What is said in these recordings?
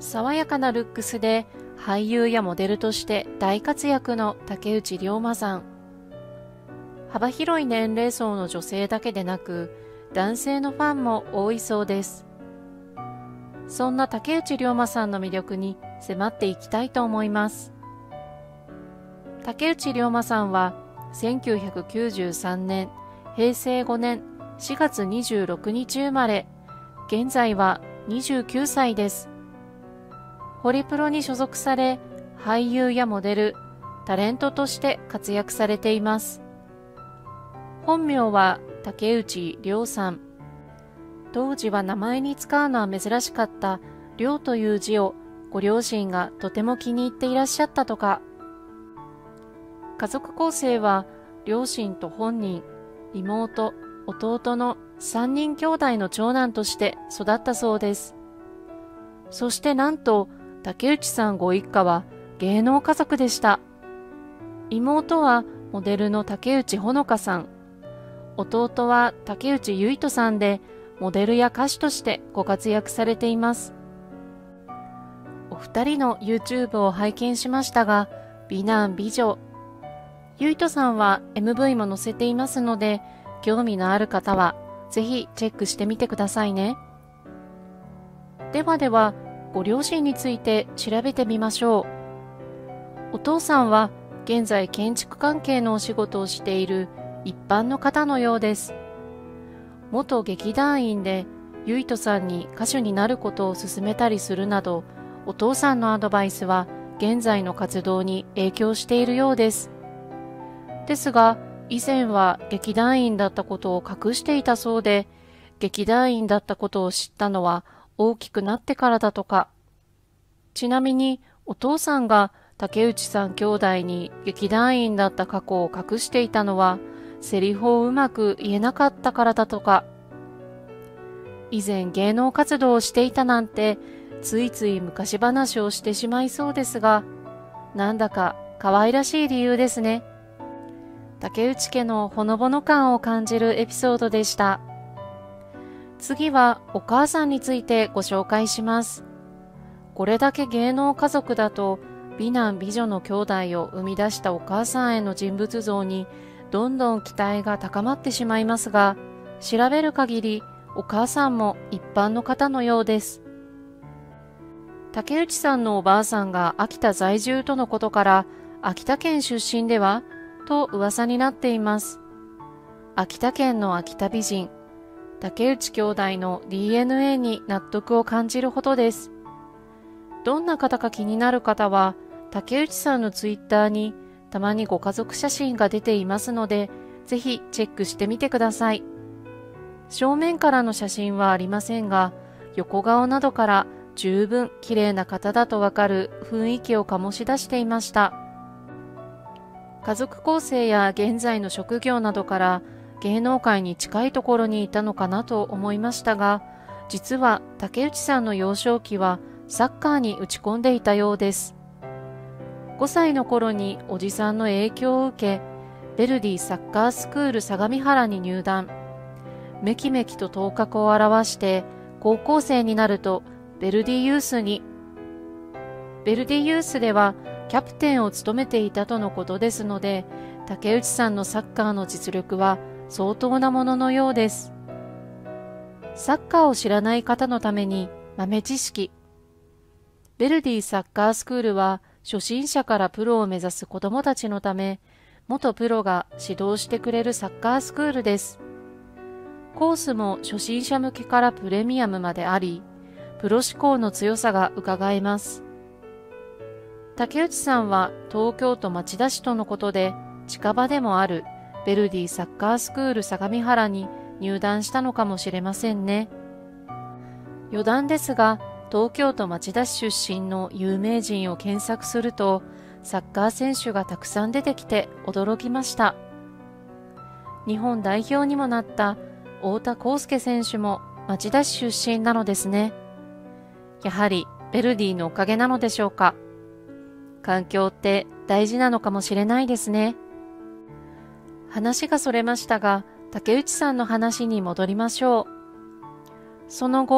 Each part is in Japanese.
爽やかなルックスで俳優やモデルとして大活躍の竹内涼真さん。幅広い年齢層の女性だけでなく、男性のファンも多いそうです。そんな竹内涼真さんの魅力に迫っていきたいと思います。竹内涼真さんは1993年平成5年4月26日生まれ、現在は29歳です。ホリプロに所属され、俳優やモデル、タレントとして活躍されています。本名は竹内涼さん。当時は名前に使うのは珍しかった涼という字をご両親がとても気に入っていらっしゃったとか。家族構成は両親と本人、妹、弟の3人兄弟の長男として育ったそうです。そしてなんと竹内さんご一家は芸能家族でした。妹はモデルの竹内ほのかさん、弟は竹内結人さんでモデルや歌手としてご活躍されています。お二人の YouTube を拝見しましたが、美男美女。結人さんは MV も載せていますので、興味のある方はぜひチェックしてみてくださいね。では、ご両親について調べてみましょう。お父さんは現在建築関係のお仕事をしている一般の方のようです。元劇団員で、結人さんに歌手になることを勧めたりするなど、お父さんのアドバイスは現在の活動に影響しているようです。ですが、以前は劇団員だったことを隠していたそうで、劇団員だったことを知ったのは大きくなってからだとか。ちなみに、お父さんが竹内さん兄弟に劇団員だった過去を隠していたのは、セリフをうまく言えなかったからだとか。以前芸能活動をしていたなんて、ついつい昔話をしてしまいそうですが、なんだか可愛らしい理由ですね。竹内家のほのぼの感を感じるエピソードでした。次はお母さんについてご紹介します。これだけ芸能家族だと、美男美女の兄弟を生み出したお母さんへの人物像にどんどん期待が高まってしまいますが、調べる限りお母さんも一般の方のようです。竹内さんのおばあさんが秋田在住とのことから、秋田県出身ではと噂になっています。秋田県の秋田美人、竹内兄弟の DNA に納得を感じるほどです。どんな方か気になる方は、竹内さんのツイッターにたまにご家族写真が出ていますので、ぜひチェックしてみてください。正面からの写真はありませんが、横顔などから十分綺麗な方だとわかる雰囲気を醸し出していました。家族構成や現在の職業などから芸能界に近いところにいたのかなと思いましたが、実は竹内さんの幼少期はサッカーに打ち込んでいたようです。5歳の頃におじさんの影響を受け、ヴェルディサッカースクール相模原に入団。めきめきと頭角を現して、高校生になるとヴェルディユースに。ヴェルディユースではキャプテンを務めていたとのことですので、竹内さんのサッカーの実力は相当なもののようです。サッカーを知らない方のために豆知識。ヴェルディサッカースクールは初心者からプロを目指す子どもたちのため、元プロが指導してくれるサッカースクールです。コースも初心者向けからプレミアムまであり、プロ志向の強さがうかがえます。竹内さんは東京都町田市とのことで、近場でもあるヴェルディサッカースクール相模原に入団したのかもしれませんね。余談ですが、東京都町田市出身の有名人を検索すると、サッカー選手がたくさん出てきて驚きました。日本代表にもなった太田康介選手も町田市出身なのですね。やはりヴェルディのおかげなのでしょうか。環境って大事なのかもしれないですね。話がそれましたが、竹内さんの話に戻りましょう。その後、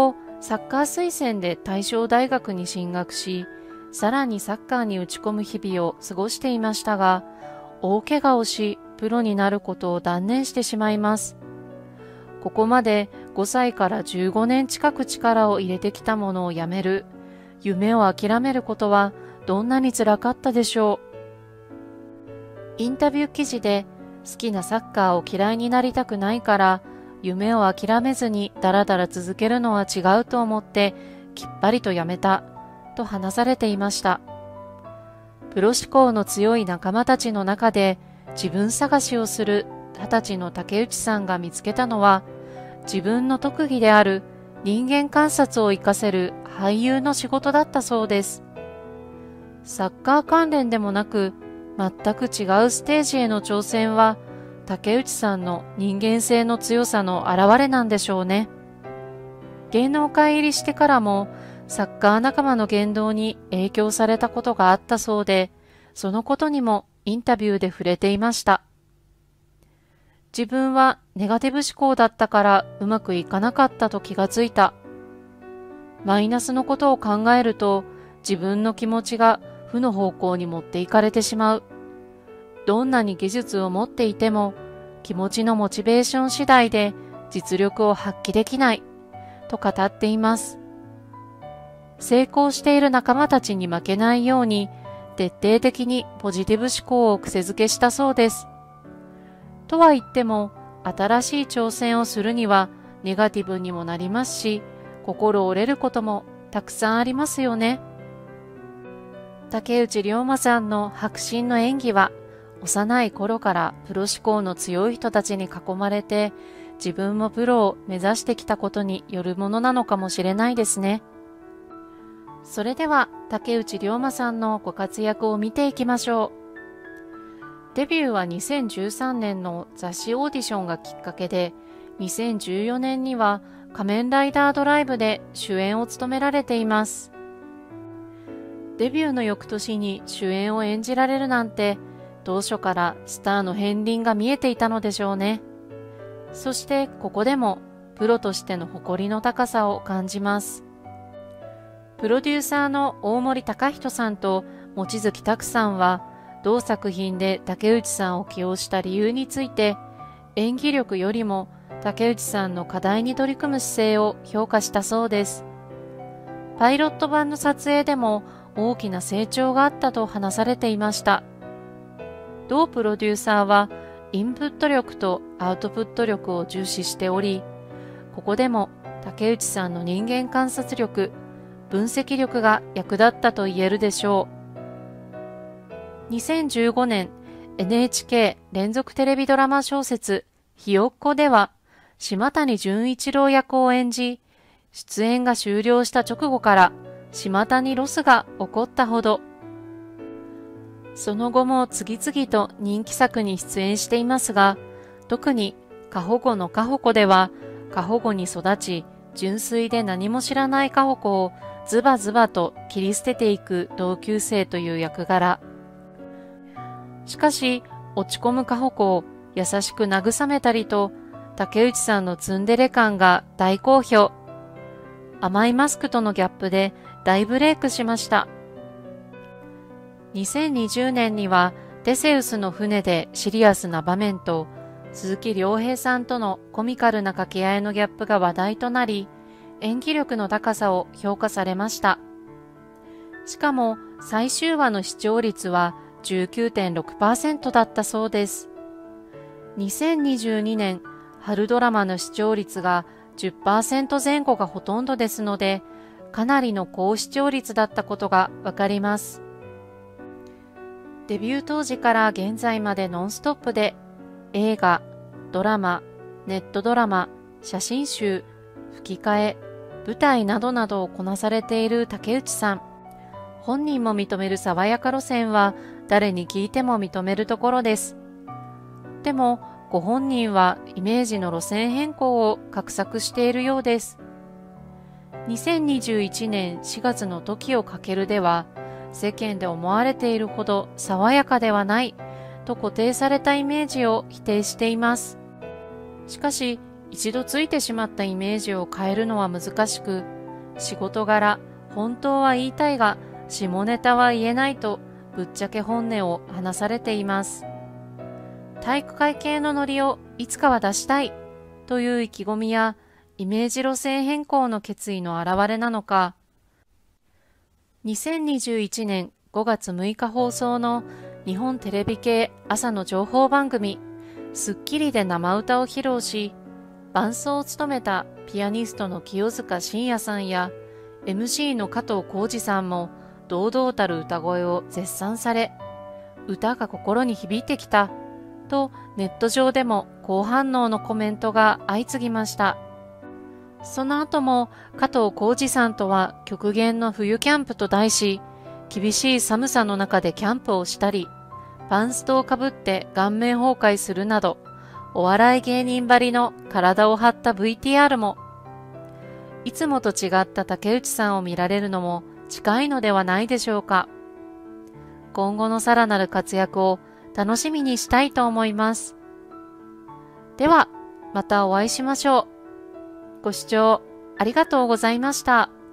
サッカー推薦で大正大学に進学し、さらにサッカーに打ち込む日々を過ごしていましたが、大怪我をし、プロになることを断念してしまいます。ここまで5歳から15年近く力を入れてきたものをやめる、夢を諦めることはどんなに辛かったでしょう。インタビュー記事で、好きなサッカーを嫌いになりたくないから、夢を諦めずにだらだら続けるのは違うと思ってきっぱりとやめたと話されていました。プロ志向の強い仲間たちの中で自分探しをする20歳の竹内さんが見つけたのは、自分の特技である人間観察を活かせる俳優の仕事だったそうです。サッカー関連でもなく全く違うステージへの挑戦は、竹内さんの人間性の強さの表れなんでしょうね。芸能界入りしてからもサッカー仲間の言動に影響されたことがあったそうで、そのことにもインタビューで触れていました。自分はネガティブ思考だったからうまくいかなかったと気がついた。マイナスのことを考えると自分の気持ちが負の方向に持っていかれてしまう。どんなに技術を持っていても気持ちのモチベーション次第で実力を発揮できないと語っています。成功している仲間たちに負けないように徹底的にポジティブ思考を癖づけしたそうです。とは言っても新しい挑戦をするにはネガティブにもなりますし、心折れることもたくさんありますよね。竹内涼真さんの迫真の演技は、幼い頃からプロ志向の強い人たちに囲まれて自分もプロを目指してきたことによるものなのかもしれないですね。それでは竹内涼真さんのご活躍を見ていきましょう。デビューは2013年の雑誌オーディションがきっかけで、2014年には仮面ライダードライブで主演を務められています。デビューの翌年に主演を演じられるなんて、当初からスターの片鱗が見えていたのでしょうね。そしてここでもプロとしての誇りの高さを感じます。プロデューサーの大森隆人さんと望月拓さんは、同作品で竹内さんを起用した理由について、演技力よりも竹内さんの課題に取り組む姿勢を評価したそうです。パイロット版の撮影でも大きな成長があったと話されていました。同プロデューサーはインプット力とアウトプット力を重視しており、ここでも竹内さんの人間観察力、分析力が役立ったと言えるでしょう。2015年 NHK 連続テレビドラマ小説ひよっこでは島谷純一郎役を演じ、出演が終了した直後から島谷ロスが起こったほど。その後も次々と人気作に出演していますが、特に過保護の過保護では、過保護に育ち、純粋で何も知らない過保護をズバズバと切り捨てていく同級生という役柄。しかし、落ち込む過保護を優しく慰めたりと、竹内さんのツンデレ感が大好評。甘いマスクとのギャップで大ブレイクしました。2020年にはテセウスの船でシリアスな場面と鈴木亮平さんとのコミカルな掛け合いのギャップが話題となり、演技力の高さを評価されました。しかも最終話の視聴率は 19.6% だったそうです。2022年春ドラマの視聴率が 10% 前後がほとんどですので、かなりの高視聴率だったことがわかります。デビュー当時から現在までノンストップで映画、ドラマ、ネットドラマ、写真集、吹き替え、舞台などなどをこなされている竹内さん。本人も認める爽やか路線は誰に聞いても認めるところです。でもご本人はイメージの路線変更を画策しているようです。2021年4月の時をかけるでは、世間で思われているほど爽やかではないと固定されたイメージを否定しています。しかし、一度ついてしまったイメージを変えるのは難しく、 仕事柄、本当は言いたいが、下ネタは言えないと、ぶっちゃけ本音を話されています。体育会系のノリをいつかは出したいという意気込みや、イメージ路線変更の決意の表れなのか、2021年5月6日放送の日本テレビ系朝の情報番組、スッキリで生歌を披露し、伴奏を務めたピアニストの清塚信也さんや MC の加藤浩次さんも堂々たる歌声を絶賛され、歌が心に響いてきたとネット上でも好反応のコメントが相次ぎました。その後も加藤浩次さんとは極限の冬キャンプと題し、厳しい寒さの中でキャンプをしたり、パンストをかぶって顔面崩壊するなど、お笑い芸人ばりの体を張った VTR も、いつもと違った竹内さんを見られるのも近いのではないでしょうか。今後のさらなる活躍を楽しみにしたいと思います。では、またお会いしましょう。ご視聴ありがとうございました。